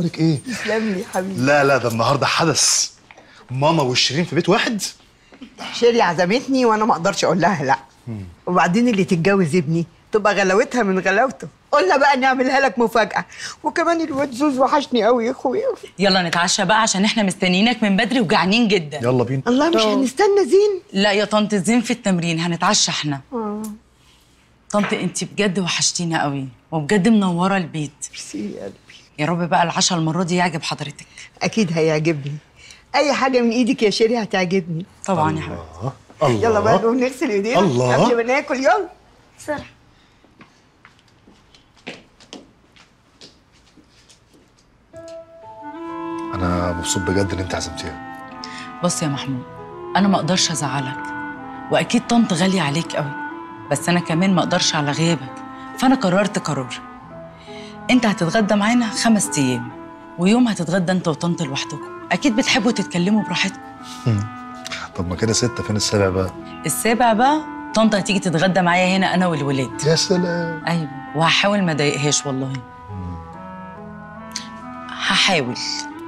اخبارك ايه؟ تسلم لي يا حبيبي. لا ده النهارده حدث. ماما وشيرين في بيت واحد. شيري عزمتني وانا ما اقدرش اقول لها لا. وبعدين اللي تتجوز ابني تبقى غلاوتها من غلاوته. قلنا بقى نعملها لك مفاجأة. وكمان الواد زوز وحشني قوي يا اخويا. يلا نتعشى بقى عشان احنا مستنيينك من بدري وجعانين جدا. يلا بينا. الله مش هنستنى زين؟ لا يا طنط، زين في التمرين، هنتعشى احنا. طنط انتي بجد وحشتينا قوي وبجد منوره البيت. ميرسي يا قلبي. يا رب بقى العشاء المره دي يعجب حضرتك. اكيد هيعجبني. اي حاجة من ايدك يا شيري هتعجبني. طبعا يا حبيبتي. الله يلا بقى نقوم نغسل ايدينا الله. قبل ما ناكل. يلا بسرعة. انا مبسوط بجد ان انت عزمتيها. بص يا محمود، انا ما اقدرش ازعلك، واكيد طنط غاليه عليك قوي، بس انا كمان ما اقدرش على غيابك، فانا قررت قرار. انت هتتغدى معانا 5 ايام، ويوم هتتغدى انت وطنط لوحدكم. اكيد بتحبوا تتكلموا براحتكم. طب ما كده 6، فين السابع بقى؟ السابع بقى طنط هتيجي تتغدى معايا هنا انا والولاد. يا سلام. ايوه، وهحاول ما اضايقهاش والله. هحاول.